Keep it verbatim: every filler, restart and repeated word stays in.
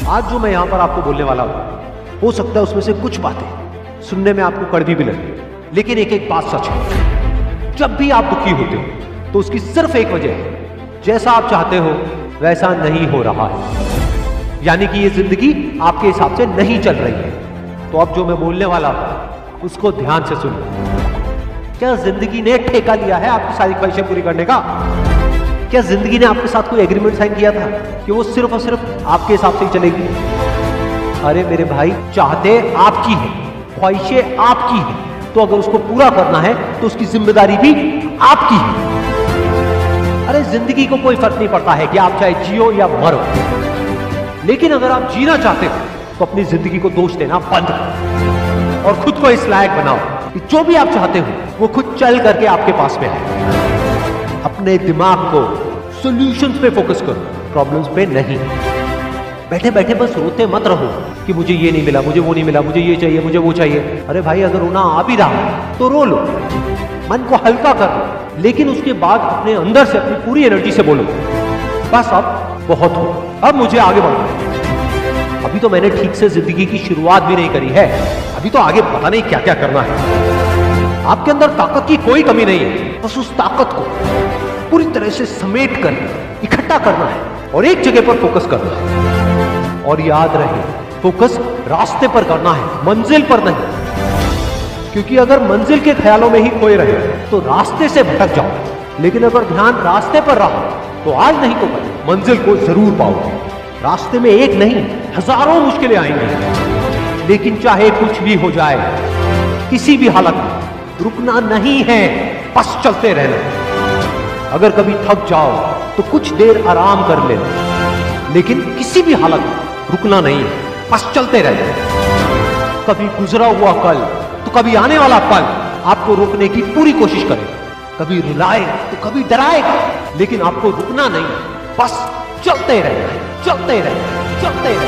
आज जो मैं यहाँ पर आपको बोलने वाला हूँ, हो सकता है उसमें से कुछ बातें सुनने में आपको कड़वी भी लगे, लेकिन एक एक बात सच है। जब भी आप दुखी होते हो तो उसकी सिर्फ एक वजह है, जैसा आप चाहते हो वैसा नहीं हो रहा है, यानी कि ये जिंदगी आपके हिसाब से नहीं चल रही है। तो अब जो मैं बोलने वाला हूं उसको ध्यान से सुनो। क्या जिंदगी ने ठेका लिया है आपकी सारी ख्वाहिशें पूरी करने का? क्या जिंदगी ने आपके साथ कोई एग्रीमेंट साइन किया था कि वो सिर्फ और सिर्फ आपके हिसाब से ही चलेगी? अरे मेरे भाई, चाहते आपकी है, ख्वाहिशें आपकी है, तो अगर उसको पूरा करना है तो उसकी जिम्मेदारी भी आपकी है। अरे जिंदगी को कोई फर्क नहीं पड़ता है कि आप चाहे जियो या मरो, लेकिन अगर आप जीना चाहते हो तो अपनी जिंदगी को दोष देना बंद करो और खुद को इस लायक बनाओ कि जो भी आप चाहते हो वो खुद चल करके आपके पास में आए। अपने दिमाग को सॉल्यूशंस पे फोकस करो, प्रॉब्लम्स पे नहीं। बैठे बैठे बस रोते मत रहो कि मुझे ये नहीं मिला, मुझे वो नहीं मिला, मुझे ये चाहिए, मुझे वो चाहिए। अरे भाई, अगर रोना आ भी रहा है तो रो लो, मन को हल्का कर लो, लेकिन उसके बाद अपने अंदर से अपनी पूरी एनर्जी से बोलो, बस अब बहुत हो, अब मुझे आगे बढ़ना है। अभी तो मैंने ठीक से जिंदगी की शुरुआत भी नहीं करी है, अभी तो आगे पता नहीं क्या क्या करना है। आपके अंदर ताकत की कोई कमी नहीं है, बस उस ताकत को पूरी तरह से समेट कर इकट्ठा करना है और एक जगह पर फोकस करना है। और याद रहे, फोकस रास्ते पर करना है, मंजिल पर नहीं, क्योंकि अगर मंजिल के ख्यालों में ही खोए रहे तो रास्ते से भटक जाओ। लेकिन अगर ध्यान रास्ते पर रहा तो आज नहीं तो कल मंजिल को जरूर पाओगे। रास्ते में एक नहीं हजारों मुश्किलें आएंगी, लेकिन चाहे कुछ भी हो जाए, किसी भी हालत में रुकना नहीं है, बस चलते रहना। अगर कभी थक जाओ तो कुछ देर आराम कर लेना, लेकिन किसी भी हालत में रुकना नहीं है, बस चलते रहना। कभी गुजरा हुआ कल तो कभी आने वाला कल आपको रोकने की पूरी कोशिश करेगा, कभी रुलाए तो कभी डराएगा, लेकिन आपको रुकना नहीं, बस चलते रहना है, चलते रहना है, चलते रहना है।